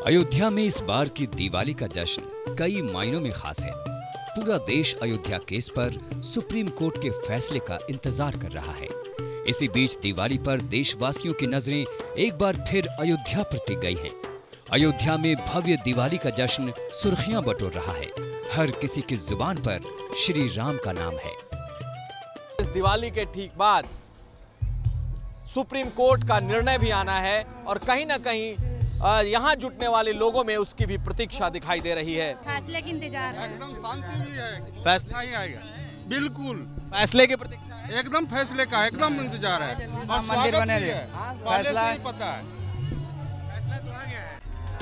अयोध्या में इस बार की दिवाली का जश्न कई मायनों में खास है। पूरा देश अयोध्या केस पर सुप्रीम कोर्ट के फैसले का इंतजार कर रहा है। इसी बीच दिवाली पर देशवासियों की नजरें एक बार फिर अयोध्या पर टिक गई हैं। अयोध्या में भव्य दिवाली का जश्न सुर्खियां बटोर रहा है। हर किसी की जुबान पर श्री राम का नाम है। इस दिवाली के ठीक बाद सुप्रीम कोर्ट का निर्णय भी आना है और कहीं ना कहीं यहाँ जुटने वाले लोगों में उसकी भी प्रतीक्षा दिखाई दे रही है। फैसले की इंतजार है। एकदम शांति भी है, फैसला नहीं आएगा, बिल्कुल फैसले की प्रतीक्षा है। एकदम फैसले का एकदम इंतजार है और मंदिर बने भी है। पहले से ही पता है। फैसला तो आ गया है।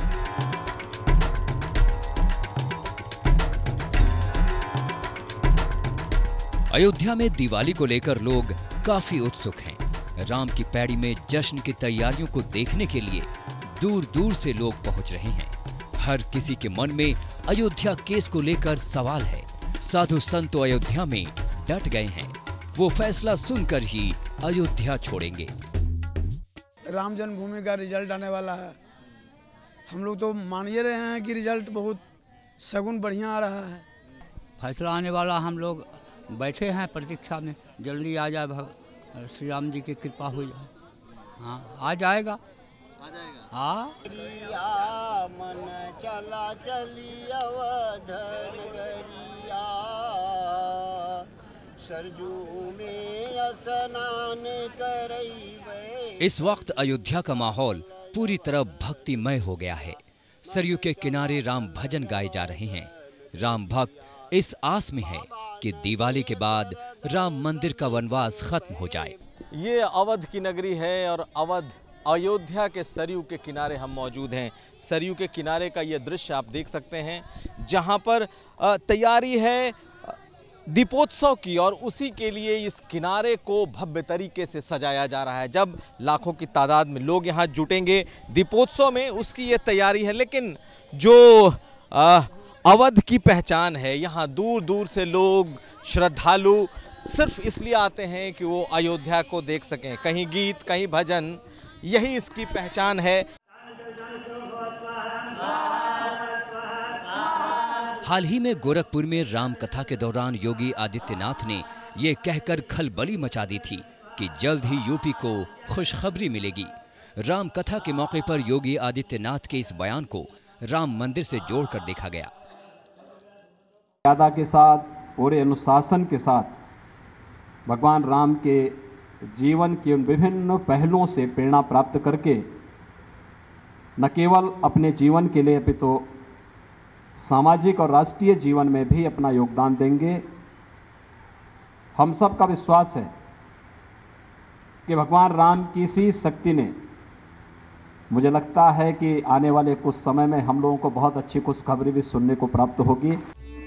अयोध्या में दिवाली को लेकर लोग काफी उत्सुक हैं। राम की पैड़ी में जश्न की तैयारियों को देखने के लिए दूर दूर से लोग पहुंच रहे हैं। हर किसी के मन में अयोध्या केस को लेकर सवाल है। साधु संत तो अयोध्या में डट गए हैं। वो फैसला सुनकर ही अयोध्या छोड़ेंगे। राम जन्मभूमि का रिजल्ट आने वाला है। हम लोग तो मान ही रहे हैं कि रिजल्ट बहुत सगुन बढ़िया आ रहा है। फैसला आने वाला, हम लोग बैठे हैं प्रतीक्षा में। जल्दी आ जाए, श्री राम जी की कृपा हो जाए। हाँ, आ जाएगा। हाँ, मन चला चली अवध नगरिया, सरजू में स्नान करई। इस वक्त अयोध्या का माहौल पूरी तरह भक्तिमय हो गया है। सरयू के किनारे राम भजन गाए जा रहे हैं। राम भक्त इस आस में है कि दिवाली के बाद राम मंदिर का वनवास खत्म हो जाए। ये अवध की नगरी है और अवध अयोध्या के सरयू के किनारे हम मौजूद हैं। सरयू के किनारे का ये दृश्य आप देख सकते हैं, जहां पर तैयारी है दीपोत्सव की और उसी के लिए इस किनारे को भव्य तरीके से सजाया जा रहा है। जब लाखों की तादाद में लोग यहाँ जुटेंगे दीपोत्सव में, उसकी ये तैयारी है। लेकिन जो अवध की पहचान है, यहाँ दूर दूर से लोग श्रद्धालु सिर्फ इसलिए आते हैं कि वो अयोध्या को देख सकें। कहीं गीत, कहीं भजन, यही इसकी पहचान है। हाल ही में गोरखपुर में राम कथा के दौरान योगी आदित्यनाथ ने ये कहकर खलबली मचा दी थी कि जल्द ही यूपी को खुशखबरी मिलेगी। राम कथा के मौके पर योगी आदित्यनाथ के इस बयान को राम मंदिर से जोड़कर देखा गया। मर्यादा के साथ, पूरे अनुशासन के साथ भगवान राम के जीवन के विभिन्न पहलुओं से प्रेरणा प्राप्त करके न केवल अपने जीवन के लिए अपितु सामाजिक और राष्ट्रीय जीवन में भी अपना योगदान देंगे। हम सब का विश्वास है कि भगवान राम की इसी शक्ति ने, मुझे लगता है कि आने वाले कुछ समय में हम लोगों को बहुत अच्छी खुशखबरी भी सुनने को प्राप्त होगी।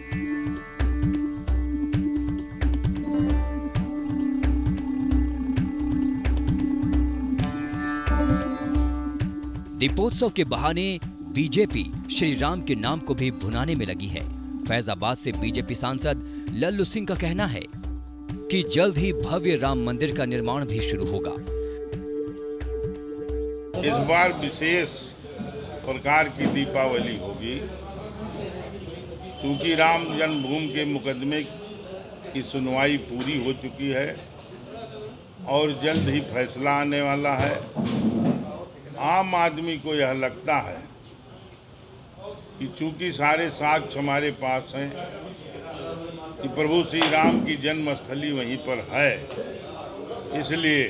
दीपोत्सव के बहाने बीजेपी श्री राम के नाम को भी भुनाने में लगी है। फैजाबाद से बीजेपी सांसद लल्लू सिंह का कहना है कि जल्द ही भव्य राम मंदिर का निर्माण भी शुरू होगा। इस बार विशेष प्रकार की दीपावली होगी, चूंकि राम जन्मभूमि के मुकदमे की सुनवाई पूरी हो चुकी है और जल्द ही फैसला आने वाला है। आम आदमी को यह लगता है कि चूंकि सारे साक्ष्य हमारे पास हैं कि प्रभु श्री राम की जन्मस्थली वहीं पर है, इसलिए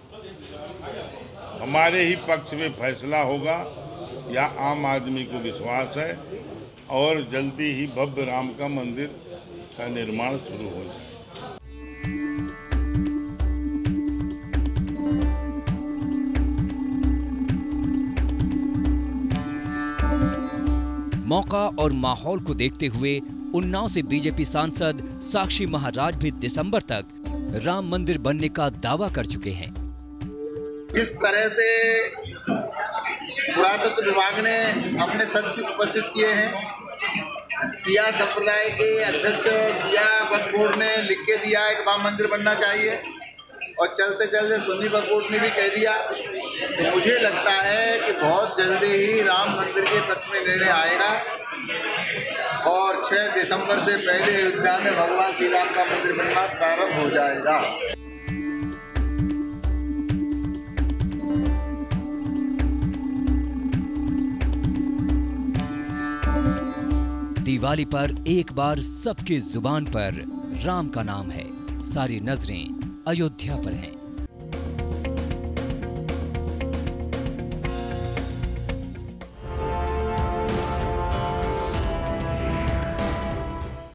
हमारे ही पक्ष में फैसला होगा, यह आम आदमी को विश्वास है और जल्दी ही भव्य राम का मंदिर का निर्माण शुरू हो जाए। मौका और माहौल को देखते हुए उन्नाव से बीजेपी सांसद साक्षी महाराज भी दिसंबर तक राम मंदिर बनने का दावा कर चुके हैं। जिस तरह से पुरातत्व विभाग ने अपने तथ्य उपस्थित किए हैं, सिया संप्रदाय के अध्यक्ष सिया वक्फ बोर्ड ने लिख के दिया है कि राम मंदिर बनना चाहिए और चलते चलते सुन्नी वक्फ बोर्ड ने भी कह दिया तो मुझे लगता है कि बहुत जल्दी ही राम मंदिर के पक्ष में निर्णय आएगा और 6 दिसंबर से पहले अयोध्या में भगवान श्री राम का मंदिर बनना प्रारंभ हो जाएगा। दिवाली पर एक बार सबकी जुबान पर राम का नाम है, सारी नजरें अयोध्या पर हैं।